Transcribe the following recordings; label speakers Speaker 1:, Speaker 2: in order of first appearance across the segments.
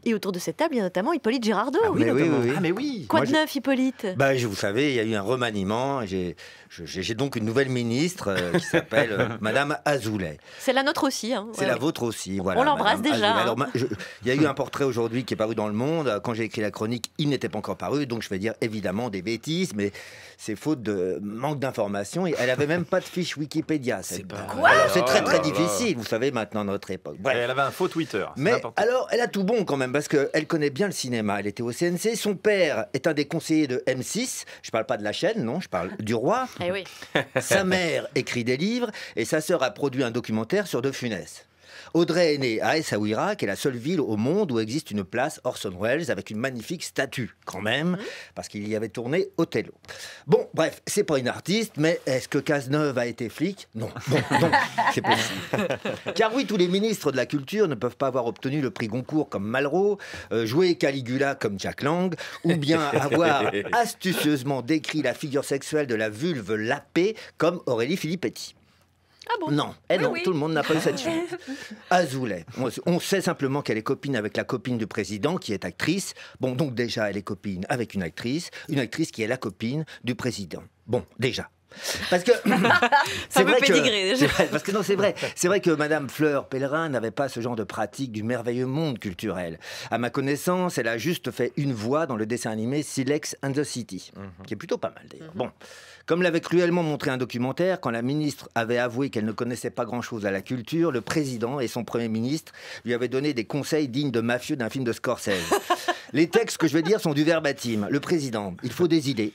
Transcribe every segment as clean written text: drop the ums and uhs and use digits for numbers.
Speaker 1: Et autour de cette table, il y a notamment Hippolyte Girardot.
Speaker 2: Ah, mais oui, oui, oui. Ah, mais oui.
Speaker 1: Quoi de neuf, Hippolyte?
Speaker 2: Vous savez, il y a eu un remaniement. J'ai donc une nouvelle ministre qui s'appelle Madame Azoulay.
Speaker 1: C'est la nôtre aussi. Hein.
Speaker 2: C'est la vôtre aussi. Voilà,
Speaker 1: on l'embrasse déjà.
Speaker 2: Alors, il y a eu un portrait aujourd'hui qui est paru dans Le Monde. Quand j'ai écrit la chronique, il n'était pas encore paru. Donc je vais dire évidemment des bêtises, mais c'est faute de manque d'informations. Elle n'avait même pas de fiche Wikipédia. C'est très très difficile, vous savez, maintenant, à notre époque.
Speaker 3: Bref. Elle avait un faux Twitter.
Speaker 2: Mais alors, elle a tout bon quand même, parce qu'elle connaît bien le cinéma. Elle était au CNC. Son père est un des conseillers de M6. Je ne parle pas de la chaîne, non, je parle du roi.
Speaker 1: Eh oui.
Speaker 2: Sa mère écrit des livres et sa sœur a produit un documentaire sur De Funès. Audrey est née à Essaouira, qui est la seule ville au monde où existe une place Orson Welles avec une magnifique statue, quand même, parce qu'il y avait tourné Othello. Bon, bref, c'est pas une artiste, mais est-ce que Cazeneuve a été flic? Non, c'est possible. Car oui, tous les ministres de la culture ne peuvent pas avoir obtenu le prix Goncourt comme Malraux, jouer Caligula comme Jack Lang, ou bien avoir astucieusement décrit la figure sexuelle de la vulve lapée comme Aurélie Filippetti.
Speaker 1: Ah bon?
Speaker 2: Non, tout le monde n'a pas eu cette chance. Azoulay, on sait simplement qu'elle est copine avec la copine du président qui est actrice. Bon, donc déjà, elle est copine avec une actrice qui est la copine du président. Bon, déjà. Parce que
Speaker 1: c'est vrai que
Speaker 2: parce que non, c'est vrai que Madame Fleur Pellerin n'avait pas ce genre de pratique du merveilleux monde culturel. À ma connaissance, elle a juste fait une voix dans le dessin animé Silex and the City, qui est plutôt pas mal d'ailleurs. Bon, comme l'avait cruellement montré un documentaire, quand la ministre avait avoué qu'elle ne connaissait pas grand-chose à la culture, le président et son premier ministre lui avaient donné des conseils dignes de mafieux d'un film de Scorsese. Les textes que je vais dire sont du verbatim. Le président, il faut des idées.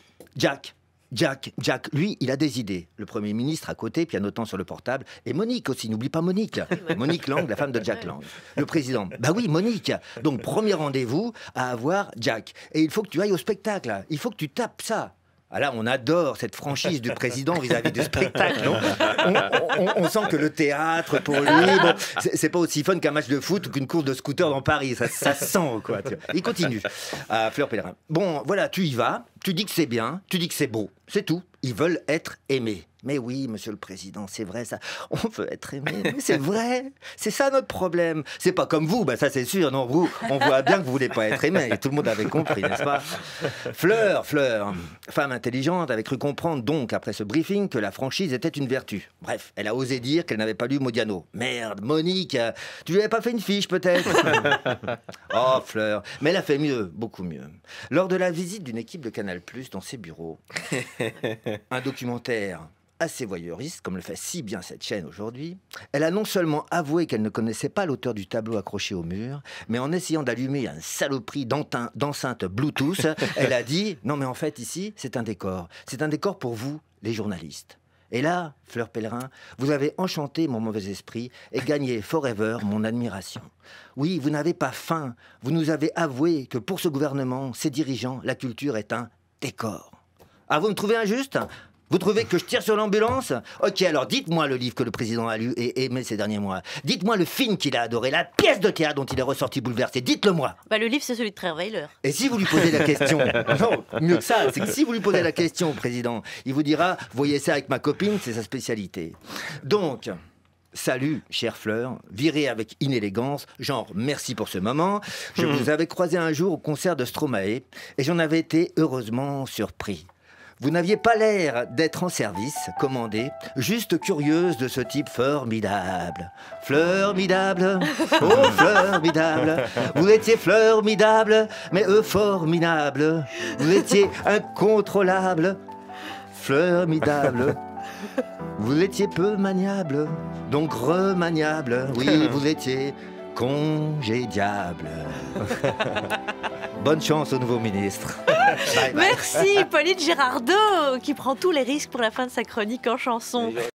Speaker 2: Jack, lui, il a des idées. Le Premier ministre à côté, pianotant sur le portable. Et Monique aussi, n'oublie pas Monique. Monique Lang, la femme de Jack Lang. Le président, bah oui, Monique. Donc, premier rendez-vous à avoir Jack. Et il faut que tu ailles au spectacle. Il faut que tu tapes ça. Ah là, on adore cette franchise du président vis-à-vis du spectacle. Non, on sent que le théâtre, pour lui, c'est pas aussi fun qu'un match de foot ou qu'une course de scooter dans Paris. Ça se sent, quoi. Il continue. Fleur Pellerin. Bon, voilà, tu y vas. Tu dis que c'est bien. Tu dis que c'est beau. C'est tout. Ils veulent être aimés. Mais oui, monsieur le président, c'est vrai ça. On veut être aimé, mais c'est vrai. C'est ça notre problème. C'est pas comme vous, ça c'est sûr. Non, vous, on voit bien que vous voulez pas être aimé. Et tout le monde avait compris, n'est-ce pas? Fleur, femme intelligente, avait cru comprendre donc, après ce briefing, que la franchise était une vertu. Bref, elle a osé dire qu'elle n'avait pas lu Modiano. Merde, Monique, tu lui avais pas fait une fiche peut-être? Oh, Fleur. Mais elle a fait mieux, beaucoup mieux. Lors de la visite d'une équipe de Canal+, dans ses bureaux, un documentaire assez voyeuriste, comme le fait si bien cette chaîne aujourd'hui, elle a non seulement avoué qu'elle ne connaissait pas l'auteur du tableau accroché au mur, mais en essayant d'allumer un saloperie d'enceinte Bluetooth, elle a dit « Non mais en fait ici, c'est un décor. C'est un décor pour vous, les journalistes. » Et là, Fleur Pellerin, vous avez enchanté mon mauvais esprit et gagné forever mon admiration. Oui, vous n'avez pas faim. Vous nous avez avoué que pour ce gouvernement, ses dirigeants, la culture est un décor. Ah, vous me trouvez injuste ? Vous trouvez que je tire sur l'ambulance? Ok, alors dites-moi le livre que le président a lu et aimé ces derniers mois. Dites-moi le film qu'il a adoré, la pièce de théâtre dont il est ressorti bouleversé. Dites-le moi.
Speaker 1: Le livre, c'est celui de Trierweiler.
Speaker 2: Et si vous lui posez la question... Non, mieux que ça, c'est que si vous lui posez la question au président, il vous dira, voyez ça avec ma copine, c'est sa spécialité. Donc... Salut, chère Fleur, virée avec inélégance, genre merci pour ce moment. Je vous avais croisé un jour au concert de Stromae et j'en avais été heureusement surpris. Vous n'aviez pas l'air d'être en service, commandé, juste curieuse de ce type formidable. Formidable, oh formidable, vous étiez formidable, mais formidable, vous étiez incontrôlable, formidable. Vous étiez peu maniable, donc remaniable. Oui, vous étiez congédiable. Bonne chance au nouveau ministre.
Speaker 1: Bye bye. Merci, Hippolyte Girardot, qui prend tous les risques pour la fin de sa chronique en chanson.